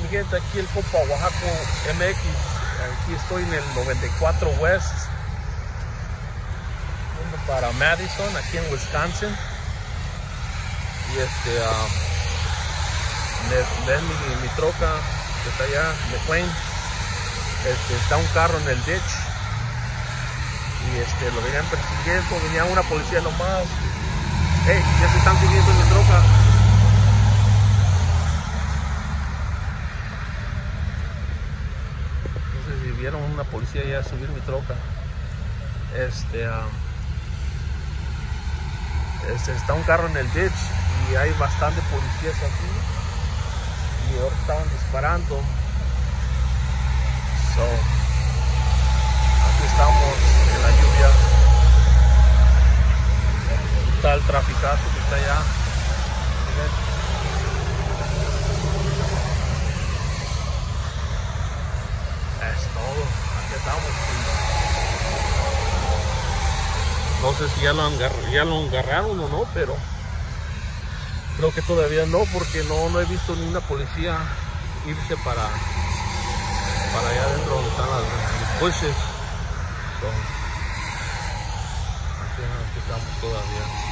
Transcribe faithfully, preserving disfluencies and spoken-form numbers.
mi gente? Aquí el compa Oaxaco M X. Aquí estoy en el noventa y cuatro West, yendo para Madison, aquí en Wisconsin. Y este, uh, ven mi, mi troca que está allá, McLean. Este, está un carro en el ditch. Y este, lo venían persiguiendo, venía una policía nomás. Hey, ya se están siguiendo mi troca. Vieron una policía ya subir mi troca. Este, um, este está un carro en el ditch y hay bastante policías aquí y ahora estaban disparando. So, aquí estamos en la lluvia. Está el traficazo que está allá. No sé si ya lo, ya lo agarraron o no, pero creo que todavía no, porque no, no he visto ni una policía irse para, para allá adentro donde están las, los bushes. So, aquí, aquí estamos todavía.